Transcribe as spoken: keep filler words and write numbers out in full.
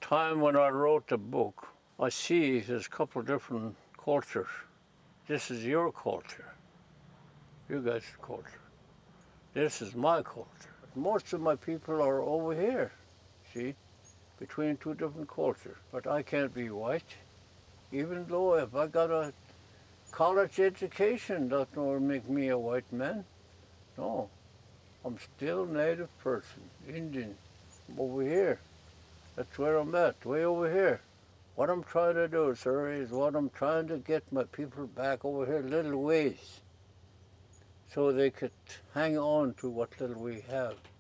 time when I wrote the book, I see there's a couple of different cultures. This is your culture, you guys' culture. This is my culture. Most of my people are over here, see, between two different cultures. But I can't be white, even though if I got a college education, that don't make me a white man. No, I'm still native person, Indian, over here. That's where I'm at, way over here. What I'm trying to do, sir, is what I'm trying to get my people back over here little ways so they could hang on to what little we have.